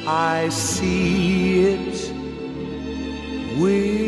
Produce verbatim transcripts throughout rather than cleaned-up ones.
I see it with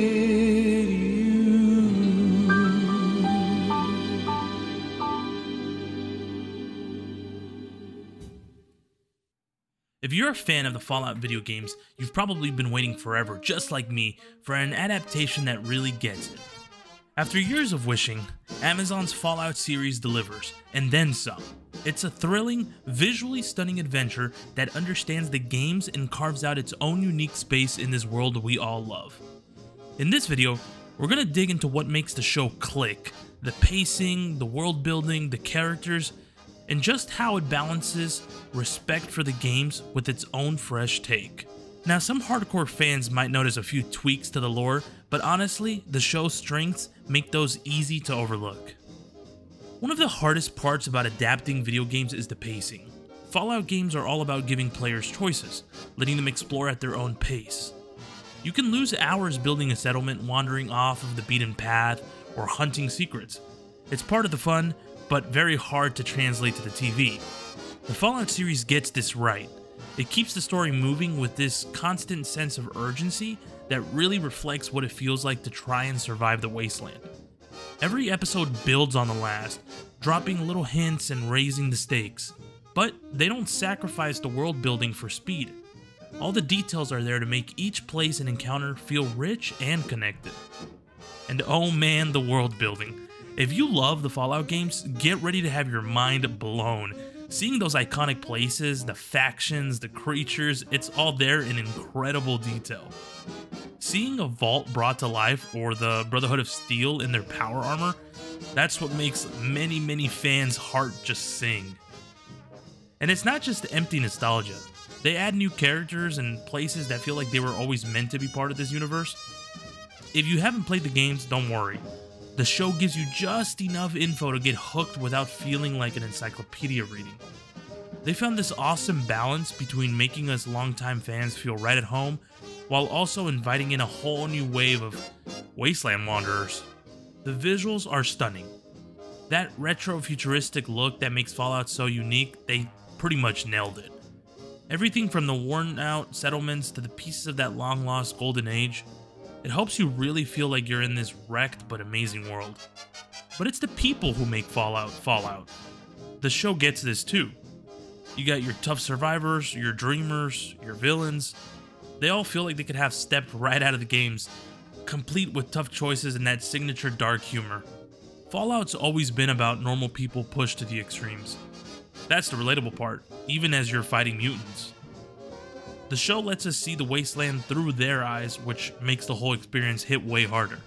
If you're a fan of the Fallout video games, you've probably been waiting forever, just like me, for an adaptation that really gets it. After years of wishing, Amazon's Fallout series delivers, and then some. It's a thrilling, visually stunning adventure that understands the games and carves out its own unique space in this world we all love. In this video, we're gonna dig into what makes the show click, the pacing, the world building, the characters, and just how it balances respect for the games with its own fresh take. Now, some hardcore fans might notice a few tweaks to the lore, but honestly, the show's strengths make those easy to overlook. One of the hardest parts about adapting video games is the pacing. Fallout games are all about giving players choices, letting them explore at their own pace. You can lose hours building a settlement, wandering off of the beaten path, or hunting secrets. It's part of the fun, but very hard to translate to the T V. The Fallout series gets this right. It keeps the story moving with this constant sense of urgency that really reflects what it feels like to try and survive the wasteland. Every episode builds on the last, dropping little hints and raising the stakes, but they don't sacrifice the world building for speed. All the details are there to make each place and encounter feel rich and connected. And oh man, the world building. If you love the Fallout games, get ready to have your mind blown. Seeing those iconic places, the factions, the creatures, it's all there in incredible detail. Seeing a vault brought to life, or the Brotherhood of Steel in their power armor, that's what makes many, many fans' heart just sing. And it's not just empty nostalgia. They add new characters and places that feel like they were always meant to be part of this universe. If you haven't played the games, don't worry. The show gives you just enough info to get hooked without feeling like an encyclopedia reading. They found this awesome balance between making us longtime fans feel right at home, while also inviting in a whole new wave of wasteland wanderers. The visuals are stunning. That retro-futuristic look that makes Fallout so unique, they pretty much nailed it. Everything from the worn-out settlements to the pieces of that long-lost golden age, it helps you really feel like you're in this wrecked but amazing world. But it's the people who make Fallout Fallout. The show gets this too. You got your tough survivors, your dreamers, your villains. They all feel like they could have stepped right out of the games, complete with tough choices and that signature dark humor. Fallout's always been about normal people pushed to the extremes. That's the relatable part, even as you're fighting mutants. The show lets us see the wasteland through their eyes, which makes the whole experience hit way harder.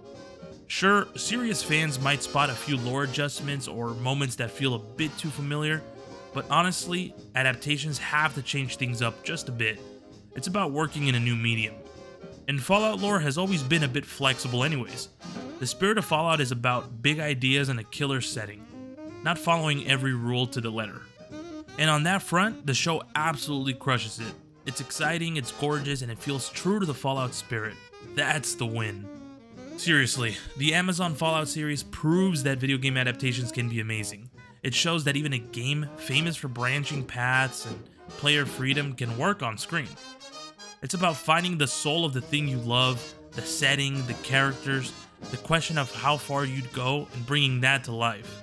Sure, serious fans might spot a few lore adjustments or moments that feel a bit too familiar, but honestly, adaptations have to change things up just a bit. It's about working in a new medium. And Fallout lore has always been a bit flexible anyways. The spirit of Fallout is about big ideas and a killer setting, not following every rule to the letter. And on that front, the show absolutely crushes it. It's exciting, it's gorgeous, and it feels true to the Fallout spirit. That's the win. Seriously, the Amazon Fallout series proves that video game adaptations can be amazing. It shows that even a game famous for branching paths and player freedom can work on screen. It's about finding the soul of the thing you love, the setting, the characters, the question of how far you'd go, and bringing that to life.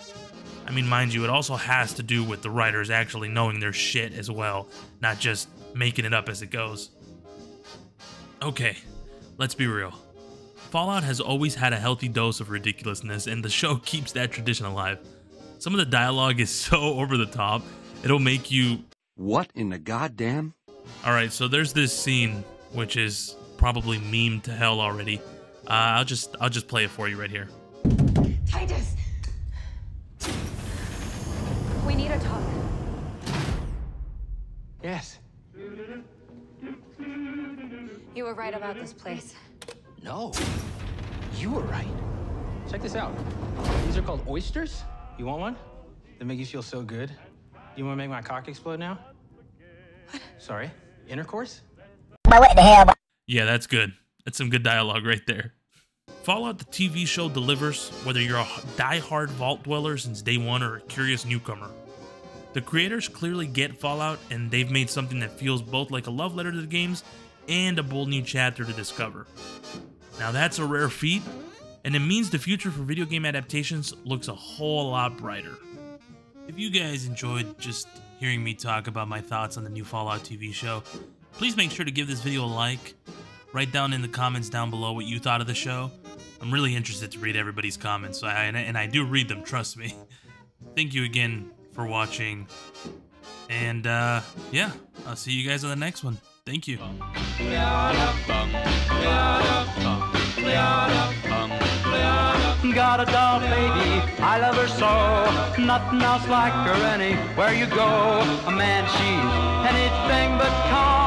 I mean, mind you, it also has to do with the writers actually knowing their shit as well, not just making it up as it goes. Okay, let's be real. Fallout has always had a healthy dose of ridiculousness, and the show keeps that tradition alive. Some of the dialogue is so over the top, it'll make you... What in the goddamn? Alright, so there's this scene, which is probably memed to hell already. Uh, I'll just, I'll just play it for you right here. Titus! We need to talk. Yes. You were right about this place. No. You were right. Check this out. These are called oysters. You want one? They make you feel so good. You want to make my cock explode now? What? Sorry. Intercourse? What the hell? Yeah, that's good. That's some good dialogue right there. Fallout the T V show delivers, whether you're a die-hard vault dweller since day one or a curious newcomer. The creators clearly get Fallout, and they've made something that feels both like a love letter to the games and a bold new chapter to discover. Now that's a rare feat, and it means the future for video game adaptations looks a whole lot brighter. If you guys enjoyed just hearing me talk about my thoughts on the new Fallout T V show, please make sure to give this video a like. Write down in the comments down below what you thought of the show. I'm really interested to read everybody's comments, so I, and, I, and I do read them, trust me. Thank you again for watching, and uh, yeah, I'll see you guys on the next one. Thank you. Got a doll baby, I love her so. Nothing else like her anywhere you go. A man, she's anything but calm.